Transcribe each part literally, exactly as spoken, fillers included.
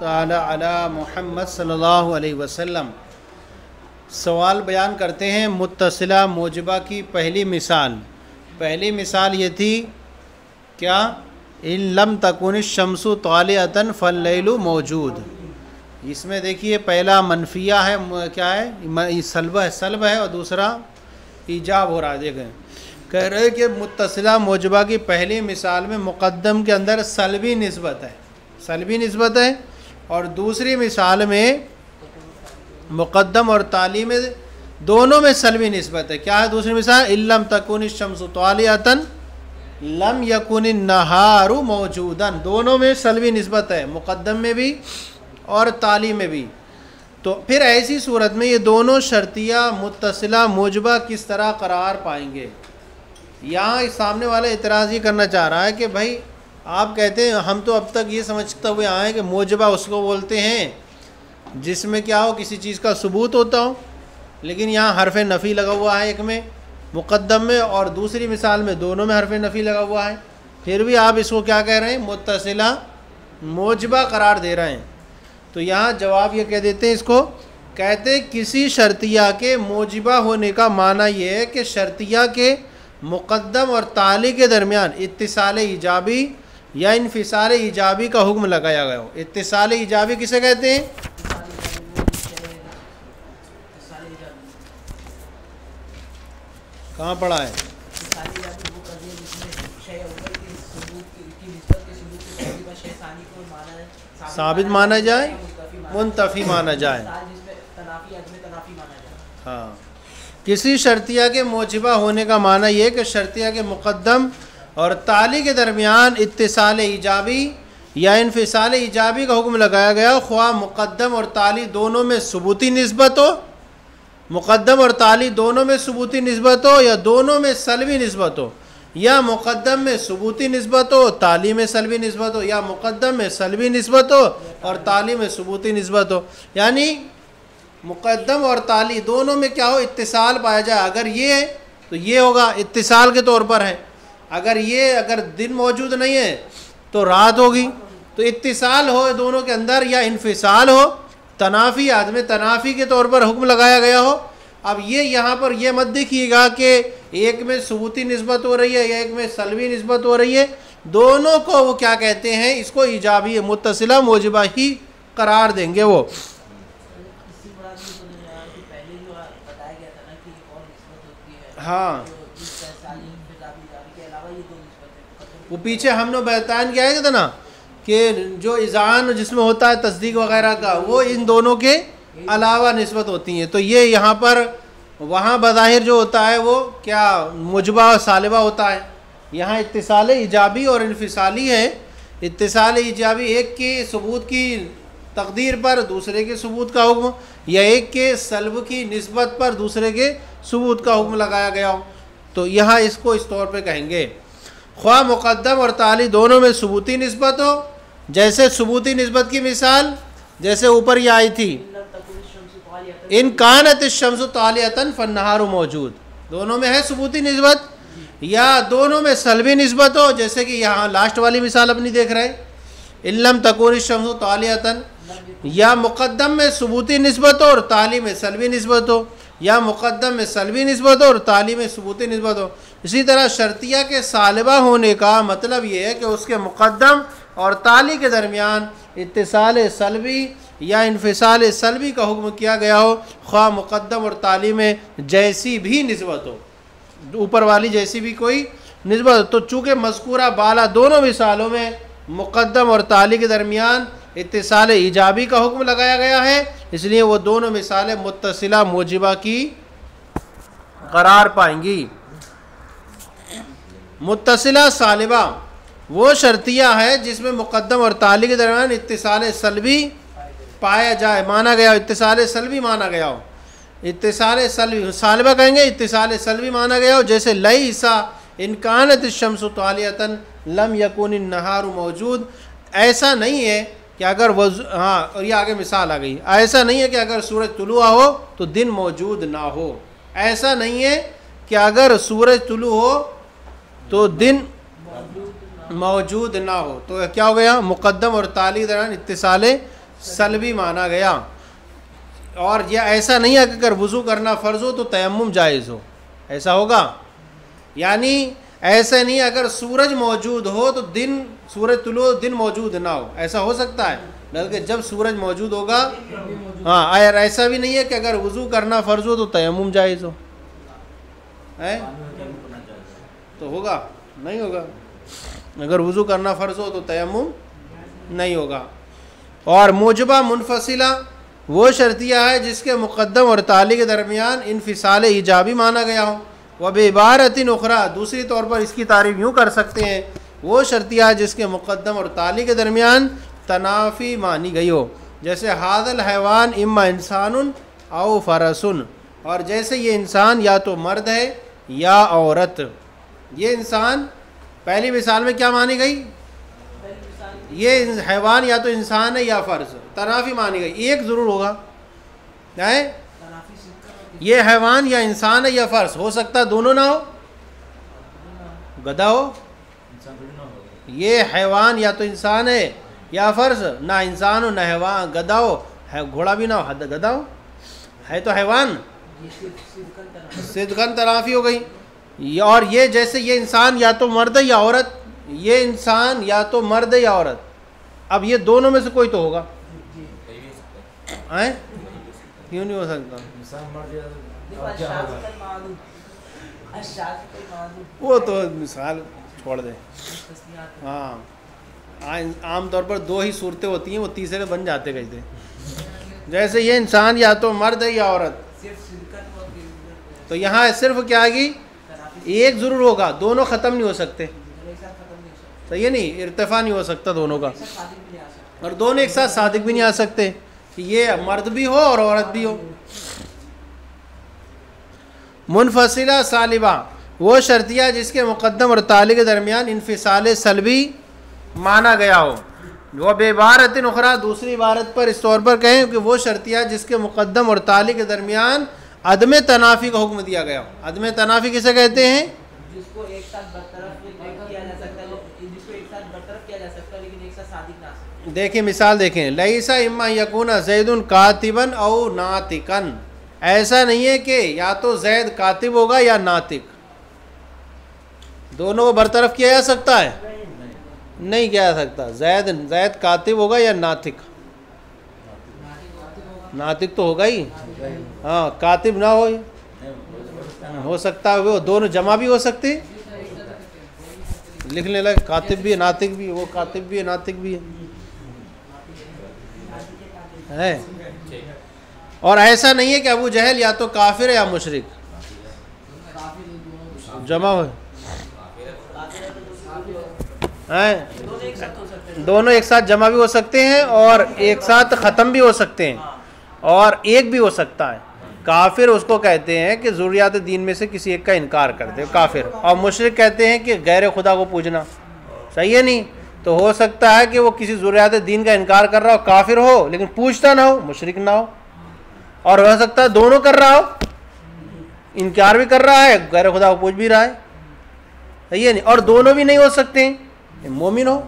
ताला अला मुहम्मद सल्लल्लाहु अलैहि वसल्लम। सवाल बयान करते हैं मुत्तसिला मोजबा की पहली मिसाल। पहली मिसाल ये थी क्या, इन लम तकुन शम्सु तालिअतन फल्लैलु मौजूद। इसमें देखिए पहला मनफिया है, क्या है, सल्ब है, सल्ब है, और दूसरा ईजाब हो रहा है। देखें कह रहे कि मुत्तसिला मोजबा की पहली मिसाल में मुक़द्दम के अंदर सल्बी निस्बत है, सल्बी निस्बत है, और दूसरी मिसाल में मुक़द्दम और ताली में दोनों में सल्बी निस्बत है। क्या है दूसरी मिसाल, इल्लम तकुन शम्सु तालिअतन लम यकुन नहारु मौजूदन। दोनों में सल्बी निस्बत है, मुक़द्दम में भी और ताली में भी। तो फिर ऐसी सूरत में ये दोनों शर्तिया मुत्तसिला मोजबा किस तरह करार पाएंगे। यहाँ इस सामने वाला इतराज़ ये करना चाह रहा है कि भाई आप कहते हैं, हम तो अब तक ये समझते हुए आए कि मोजबा उसको बोलते हैं जिसमें क्या हो, किसी चीज़ का सबूत होता हो, लेकिन यहाँ हरफ नफ़ी लगा हुआ है, एक में मुक़द्दम में और दूसरी मिसाल में दोनों में हरफ नफ़ी लगा हुआ है। फिर भी आप इसको क्या कह रहे हैं, मुत्तसिला मोजबा करार दे रहे हैं। तो यहाँ जवाब ये कह देते हैं, इसको कहते किसी शर्तिया के मोजबा होने का माना ये है कि शर्तिया के मुक़द्दम और ताली के दरमियान इत्तिसाल ईजाबी या इन्फिसाल ईजाबी का हुक्म लगाया गया हो। इत्तिसाल ईजाबी किसे कहते हैं, कहाँ पढ़ा है, साबित माना जाए, मुंतफी माना जाए। हाँ, किसी शर्तिया के मोजबा होने का माना यह कि शर्तिया के मुक़द्दम और ताली के दरमियान इत्तिसाल ईजाबी या इन्फिसाल ईजाबी का हुक्म लगाया गया, ख्वाह मुक़द्दम और ताली दोनों में सबूती निस्बत हो, मुक़द्दम और ताली दोनों में सबूती निस्बत हो, या दोनों में सल्बी निस्बत हो, या मुक़द्दम में सबूती निस्बत हो ताली में सल्बी निस्बत हो, या मुक़द्दम में सल्बी निस्बत हो और ताली में सबूती निस्बत हो। यानी मुक़द्दम और ताली दोनों में क्या हो, इत्तिसाल पाया जाए। अगर ये है तो ये होगा, इत्तिसाल के तौर पर है। अगर ये अगर दिन मौजूद नहीं है तो रात होगी। तो इत्तिसाल हो दोनों के अंदर, या इन्फिसाल हो, तनाफ़ी आदमी तनाफ़ी के तौर पर हुक्म लगाया गया हो। अब ये यहाँ पर ये मत देखिएगा कि एक में सबूती निस्बत हो रही है या एक में सल्बी निस्बत हो रही है। दोनों को वो क्या कहते हैं, इसको ईजाबी मुत्तसिला मोजबा ही करार देंगे वो। हाँ, वो पीछे हमने बयान किया है था ना कि जो इज़ान जिसमें होता है तस्दीक वगैरह का, वो इन दोनों के अलावा निस्बत होती हैं। तो ये यहाँ पर वहाँ बज़ाहिर जो होता है वो क्या मुजबा और सालिबा होता है। यहाँ इत्तिसाल ईजाबी और इन्फिसाली है। इत्तिसाल ईजाबी एक के सबूत की तकदीर पर दूसरे के सबूत का हुक्म, या एक के सल्ब की निस्बत पर दूसरे के सबूत का हुक्म लगाया गया हो। तो यहाँ इसको इस तौर पर कहेंगे, ख्वाह मुक़द्दम और ताली दोनों में सबूती निस्बत हो। जैसे सबूती निस्बत की मिसाल जैसे ऊपर ये आई थी, इन कानत शम्सु तालिअतन फन्नहारु मौजूद, दोनों में है सबूती निस्बत, या दोनों में सल्बी निस्बत हो। जैसे कि यहाँ लास्ट वाली मिसाल अपनी देख रहे हैं, इल्लम तकुन शम्सु तालिअतन, या मुक़द्दम में सबूती निस्बत हो और ताली में सल्बी निस्बत हो, या मुक़द्दम में सल्बी निस्बत हो और ताली में सबूती निस्बत हो। इसी तरह शर्तिया के सालिबा होने का मतलब ये है कि उसके मुक़द्दम और ताली के दरमियान इत्तिसाल सल्बी या इन्फिसाल सल्बी का हुक्म किया गया हो, ख्वाह मुक़द्दम और ताली में जैसी भी निस्बत हो, ऊपर वाली जैसी भी कोई निस्बत हो। तो चूँकि मज़कूरा बाला दोनों मिसालों में मुक़द्दम और ताली के दरमियान इत्तिसाल ईजाबी का हुक्म लगाया गया है, इसलिए वो दोनों मिसालें मुत्तसिला मोजबा की करार पाएंगी। मुत्तसिला सालिबा वो शर्तिया है जिसमें मुक़द्दम और ताली के दरमियान इत्तिसाल सल्बी पाया जाए, माना गया हो, इत्तिसाल सल्बी माना गया हो। इत्तिसाल सल्बी सालिबा कहेंगे, इत्तिसाल सल्बी माना गया हो। जैसे लैसा इन कानत शम्सु तालिअतन लम यकुन नहारु मौजूद, ऐसा नहीं है कि अगर वज़ हाँ, और ये आगे मिसाल आ गई, ऐसा नहीं है कि अगर सूरज तुलुआ हो तो दिन मौजूद ना हो। ऐसा नहीं है कि अगर सूरज तुलु हो तो दिन मौजूद ना हो। तो क्या हो गया, मुक़द्दम और ताली दरमियान इत्तिसाल सलबी माना गया। और यह ऐसा नहीं है कि अगर वज़ू करना फ़र्ज़ हो तो तयम्मुम जायज़ हो, ऐसा होगा? यानी ऐसा नहीं अगर सूरज मौजूद हो तो दिन सूरज तुलो दिन मौजूद ना हो, ऐसा हो सकता है? बल्कि जब सूरज मौजूद होगा। हाँ, और ऐसा भी नहीं है कि अगर वज़ू करना फ़र्ज़ हो तो तयम्मुम जायज़ हो, है? तो होगा? नहीं होगा। अगर वज़ू करना फ़र्ज़ हो तो तयम्मुम नहीं होगा। और मुजबा मुनफसिला वो शर्तिया है जिसके मुक़द्दम और ताली के दरमियान इन्फिसाल ईजाबी माना गया हो। व बेबारतिन उखरा, दूसरी तौर पर इसकी तारीफ़ यूँ कर सकते हैं, वो शर्तिया है जिसके मुक़द्दम और ताली के दरमियान तनाफ़ी मानी गई हो। जैसे हादल हैवान इम्मा इंसानुन औ फ़रसुन, और जैसे ये इंसान या तो मर्द है या औरत। ये इंसान पहली मिसाल में क्या मानी गई? ये हैवान या तो इंसान है या फ़र्स, तनाफ़ी मानी गई, एक ज़रूर होगा, क्या है? ये हैवान या इंसान है या फ़र्स, हो सकता है दोनों ना हो, गधा हो। ये हैवान या तो इंसान है या फ़र्स, ना इंसान हो ना हैवान, गधा हो, है घोड़ा भी ना हो, गधा हो, है तो हैवान, सिद्क़न तनाफ़ी हो गई। और ये जैसे ये इंसान या तो मर्द है या औरत, ये इंसान या तो मर्द है या औरत, अब ये दोनों में से कोई तो होगा, हैं? क्यों नहीं हो सकता? वो तो मिसाल छोड़ दे। हाँ, आम तौर पर दो ही सूरतें होती हैं, वो तीसरे बन जाते कैसे? जैसे ये इंसान या तो मर्द है या औरत, तो यहाँ सिर्फ क्या आएगी? एक ज़रूर होगा, दोनों ख़त्म नहीं हो सकते, सही है नहीं? इर्तिफा नहीं हो सकता दोनों का, और दोनों एक साथ सादिक भी नहीं आ सकते कि ये मर्द भी हो और औरत भी हो। मुनफसिला सालिबा वो शर्तिया जिसके मुक़द्दम और ताली के दरमियान इन्फिसाल सलबी माना गया हो। वह बेबारतिन उखरा, दूसरी इबारत पर इस तौर पर कहें कि वो शर्तिया जिसके मुक़द्दम और ताली के दरमियान अदम तनाफ़ी का हुक्म दिया गया हो। अदम तनाफ़ी किसे कहते हैं? जिसको एक साथ बरतरफ किया जा सकता है, जिसको एक साथ बरतरफ किया जा सकता है लेकिन एक साथ सादिक ना सकता। देखिए मिसाल देखें, लईसा इम्मा यकूना ज़ैदुन कातिबन औ नातिकन, ऐसा नहीं है कि या तो जैद कातिब होगा या नातिक, दोनों को बरतरफ किया जा सकता है? नहीं, नहीं किया जा सकता। जैद जैद कातिब होगा या नातिक? नातिक तो होगा ही। हाँ, कातिब ना हो, हो सकता है वो दोनों जमा भी हो सकते, लिखने लगे कातिब भी है नातिक भी, वो कातिब भी है नातिक भी है, है। और ऐसा नहीं है कि अबू जहल या तो काफिर है या मुशरिक, जमा हो हैं, दोनों एक साथ जमा भी हो सकते हैं और एक साथ ख़त्म भी हो सकते हैं, और एक भी हो सकता है। काफिर उसको कहते हैं कि ज़ुर्रियात दीन में से किसी एक का इनकार करते हैं काफिर, और मुशरिक कहते हैं कि गैर खुदा को पूजना, सही है नहीं? तो हो सकता है कि वो किसी ज़ुर्रियात दीन का इनकार कर रहा हो, काफिर हो, लेकिन पूछता ना हो, मुशरिक ना हो। और हो सकता है दोनों कर रहा हो, इनकार भी कर रहा है, गैर खुदा को पूछ भी रहा है, सही है नहीं? और दोनों भी नहीं हो सकते, मोमिन हो।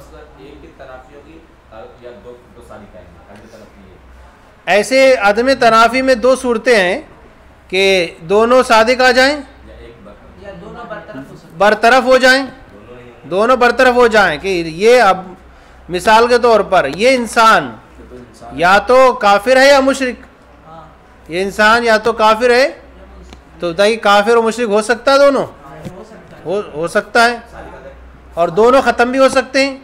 ऐसे अदम तनाफ़ी में दो सूरतें हैं कि दोनों सादिक आ जाएं या दोनों बरतरफ बरतरफ हो जाएं, दोनों बरतरफ हो जाएं कि ये अब मिसाल के तौर पर ये इंसान या तो काफिर है या मुशरिक, ये इंसान या तो काफिर है, तो बताइए काफिर और मुशरिक हो सकता है, दोनों हो हो सकता है, और दोनों ख़त्म भी हो सकते हैं।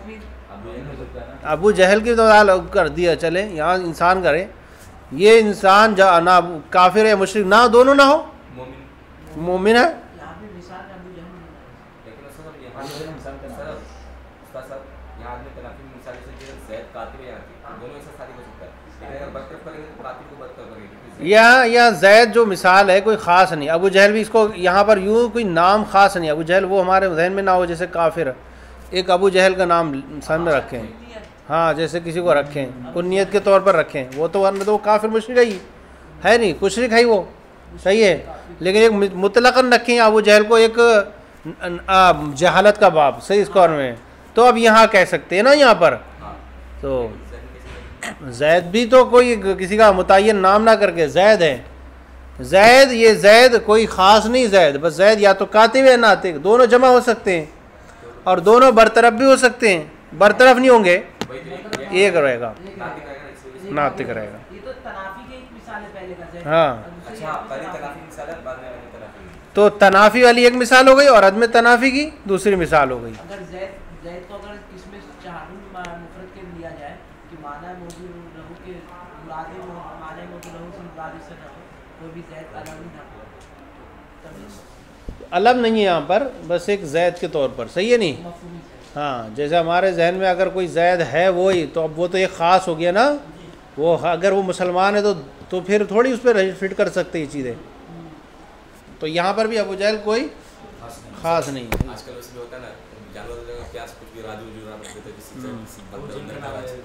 अबू जहल की तो कर दिया, चले यहाँ इंसान करे, ये इंसान जा ना काफिर है मुशरिक ना, दोनों ना हो, मोमिन है। या या जैद जो मिसाल है कोई ख़ास नहीं, अबू जहल भी इसको यहाँ पर यूँ कोई नाम ख़ास नहीं, अबू जहल वो हमारे जहन में ना हो जैसे काफिर, एक अबू जहल का नाम सामने रखें, हाँ जैसे किसी को रखें कुन्नियत के तौर पर रखें, वो तो वरना तो वो काफिर मुशरिक ही है नहीं, मुशरिक है वो, सही है। लेकिन एक मुतलकन रखें अबू जहल को एक जहालत का बाप सही स्कोर में, तो अब यहाँ कह सकते हैं ना यहाँ पर, तो जैद भी तो कोई किसी का मुतय्यन नाम ना करके जैद है। जैद, ये जैद कोई ख़ास नहीं जैद, बस जैद या तो कातिब है नातिक, दोनों जमा हो सकते हैं और दोनों बरतरफ भी हो सकते हैं। बरतरफ नहीं होंगे, एक रहेगा, नातिक रहेगा। ये तो तनाफी की एक मिसाल है पहले का जैद। हाँ, अच्छा पहले तनाफी मिसाल है, बाद में अदम तनाफी। तो तनाफी वाली एक मिसाल हो गई और अदम तनाफी की दूसरी मिसाल हो गई। अगर जैद जैद को अगर इसमें चाहूं मुफरद के लिया जाए कि माना मौजूद रहू के मुराद माने मौजूद रहू से मुराद इससे ना हो, वो भी जैद अलग नहीं था तभी अलग नहीं है यहाँ पर, बस एक जैद के तौर पर, सही है नहीं। मफहूमी से। हाँ, जैसे हमारे जहन में अगर कोई जैद है वो ही, तो अब वो तो एक ख़ास हो गया ना। वो अगर वो मुसलमान है तो तो फिर थोड़ी उस पर फिट कर सकते ये चीज़ें। तो यहाँ पर भी अबू जहल कोई ख़ास नहीं है। आजकल उसमें होता है ना, जानवर का प्यास कुछ भी राजू जुरा रख देते किसी से किसी बंदर अंदर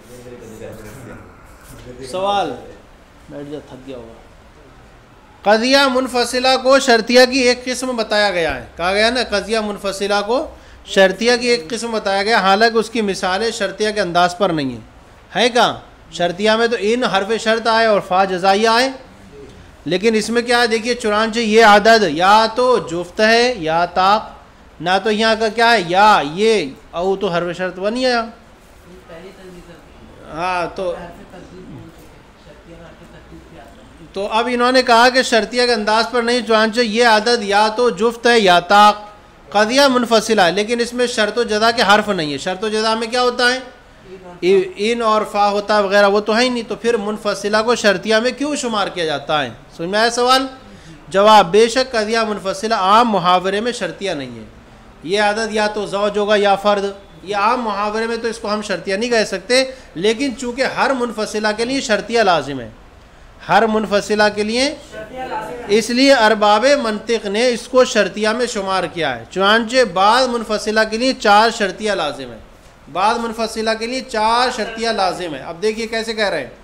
का। सवाल, बैठ जा, थक गया होगा। कज़िया मुनफसिला को शर्तिया की एक किस्म बताया गया है। कहा गया ना, कज़िया मुनफसिला को शर्तिया की एक किस्म बताया गया, हालांकि उसकी मिसालें शर्तिया के अंदाज पर नहीं है। है कहाँ? शर्तिया में तो इन हरफ शर्त आए और फ़ा जज़ाइया आए, लेकिन इसमें क्या है देखिए, चुनांचे ये आदद या तो जुफ्त है या ताक, ना तो यहाँ का क्या है या ये, औ तो हरफ शर्त वो नहीं आया। पहली तस्दीक हाँ, तो हरफ तस्दीक बोल चुके, शर्तिया में हरफ तस्दीक भी आता है। तो अब इन्होंने कहा कि शर्तिया के अंदाज पर नहीं, चुनांचे ये आदद या तो जुफ्त है या ताक। कज़िया मुनफसिला है, लेकिन इसमें शर्त व जज़ा के हर्फ नहीं है। शर्त व जज़ा में क्या होता है? इन और फ़ा होता है वगैरह, वो तो है ही नहीं। तो फिर मुनफसिला को शर्तिया में क्यों शुमार किया जाता है? समझ में आया सवाल? जवाब, बेशक कज़िया मुनफसिला आम मुहावरे में शर्तिया नहीं है। ये आदत या तो ज़ौज होगा या फ़र्द, ये आम मुहावरे में तो इसको हम शर्तिया नहीं कह सकते, लेकिन चूँकि हर मुनफसिला के लिए शर्तिया लाजिम है, हर मुनफसिला के लिए, इसलिए अरबाब मंतिक ने इसको शर्तिया में शुमार किया है। चुनांचे बाद मुनफसिला के लिए चार शर्तिया लाजिम है, बाद मुनफसिला के लिए चार शर्तिया लाजिम है। अब देखिए कैसे कह रहे हैं।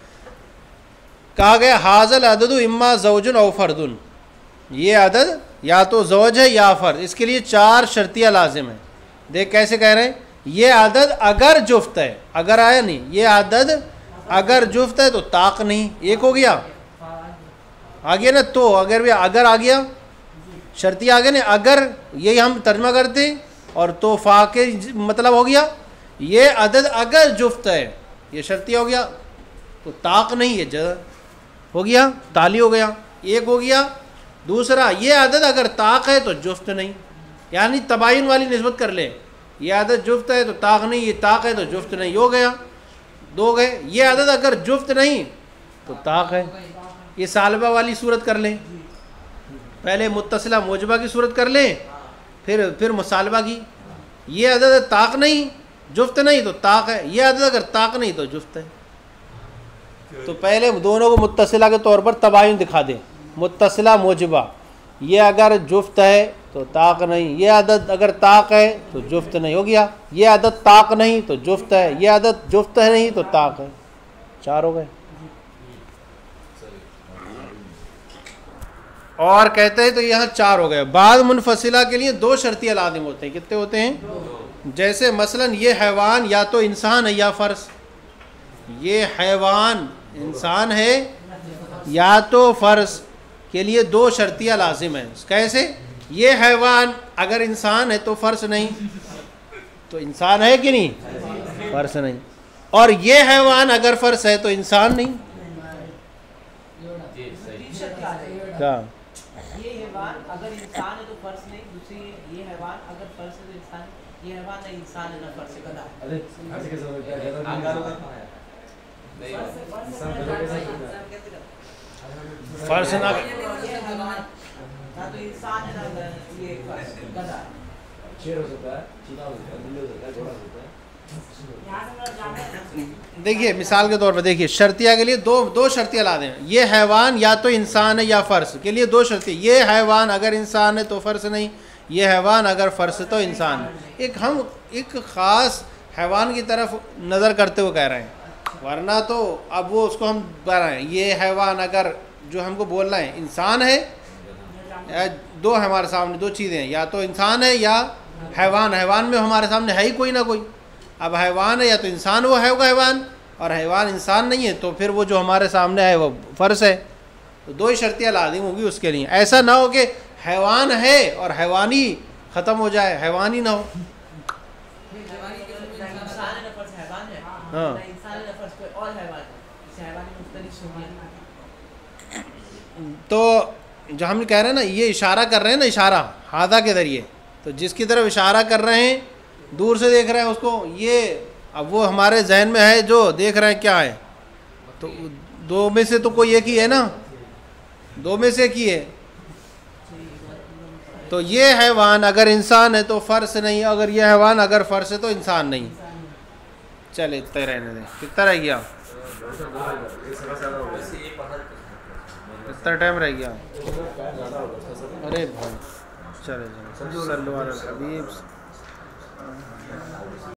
कहा गया हाजल अददु इम्मा ज़ौजुन औ फर्दुन, ये अदद या तो ज़ौज है या फ़र्द, इसके लिए चार शर्तिया लाजिम है। देख कैसे कह रहे हैं, ये अदद अगर जुफ्त है, अगर आया नहीं, ये अदद अगर जुफ्त है तो ताक नहीं, एक हो गया, आ गया ना। तो अगर भी अगर आ गया, शर्तिया आ गया ना, अगर यही हम तर्जमा करते, और तो फ़ा के मतलब हो गया, ये अदद अगर जुफ्त है, ये शर्तिया हो गया, तो ताक नहीं है, ज हो गया, ताली हो गया, एक हो गया। दूसरा, ये अदद अगर ताक है तो जुफ्त नहीं, यानी तबायुन वाली निस्बत कर ले, ये अदद जुफ्त है तो ताक नहीं, ये ताक है तो जुफ्त नहीं, हो गया, दो गए। ये अदद अगर जुफ्त नहीं तो ताक है, ये सालबा वाली सूरत कर लें, पहले मुत्तसिला मोजबा की सूरत कर लें, फिर फिर मुसालबा की। ये अदद ताक नहीं, जुफ्त नहीं तो ताक है, ये अदद अगर ताक नहीं तो जुफ्त है। तो पहले दोनों को मुत्तसिला के तौर पर तबायुन दिखा दें, मुत्तसिला मोजबा, ये अगर जुफ्त है तो ताक नहीं, ये अदद अगर ताक है तो जुफ्त नहीं, हो गया। ये अदद ताक नहीं तो जुफ्त है, ये अदद जुफ्त है नहीं तो ताक है, चार हो गए। और कहते हैं तो यहाँ चार हो गए। बाद मुनफसिला के लिए दो शर्तिया लाजिम होते हैं, कितने होते हैं? जैसे मसलन ये हैवान या तो इंसान है या फ़र्स, ये हैवान इंसान है या तो फ़र्स के लिए दो शर्तिया लाजिम है। कैसे? ये हैवान अगर इंसान है तो फ़र्स नहीं, तो इंसान है कि नहीं? फ़र्स नहीं। और ये हैवान अगर फ़र्स है तो इंसान नहीं। क्या? ये हैवान अगर इंसान है तो फर्ज नहीं, दूसरी ये हैवान अगर फर्ज है तो इंसान, ये हैवान नहीं इंसान है ना फर्ज है गधा। अरे ऐसे कैसे हो गया? आकार होगा नहीं, इंसान फ़र्स ना, ना तो इंसान है ना ये गधा। शेर हो सकता है, चीता हो सकता है, बिल्ली हो सकता है, घोड़ा हो सकता है। देखिए मिसाल के तौर पर देखिए, शर्तिया के लिए दो दो शर्तियाँ ला दें। ये हैवान या तो इंसान है या फ़र्स के लिए दो शर्तियाँ। ये हैवान अगर इंसान है तो फ़र्स नहीं, ये हैवान अगर फ़र्स तो इंसान। एक हम एक ख़ास हैवान की तरफ नज़र करते हुए कह रहे हैं, वरना तो अब वो उसको हम कह रहे हैं ये हैवान अगर जो हमको बोलना है इंसान है, या दो हमारे सामने दो चीज़ें हैं, या तो इंसान है या हैवान। हैवान में हमारे सामने है ही कोई ना कोई। अब हैवान है या तो इंसान वो है वो हैवान, और हैवान इंसान नहीं है, तो फिर वो जो हमारे सामने है वो फ़र्श है। तो दो ही शर्तियाँ लाजिम होगी उसके लिए। ऐसा ना हो कि हैवान है और हैवानी ख़त्म हो जाए, हैवानी ना हो। हाँ, तो जो हम कह रहे हैं ना, ये इशारा कर रहे हैं ना, इशारा हादा के ज़रिए, तो जिसकी तरफ इशारा कर रहे हैं दूर से देख रहे हैं उसको, ये अब वो हमारे जहन में है जो देख रहे हैं क्या है। तो दो में से तो कोई एक ही है ना, दो में से एक ही है। तो ये हैवान अगर इंसान है तो फ़र्श नहीं, अगर ये हैवान अगर फ़र्श है तो इंसान नहीं। चले इतना रहने दें। कितना रह गया? कितना टाइम रह गया? अरे भाई चले चले। सल्लल्लाहु अलैहि वसल्लम।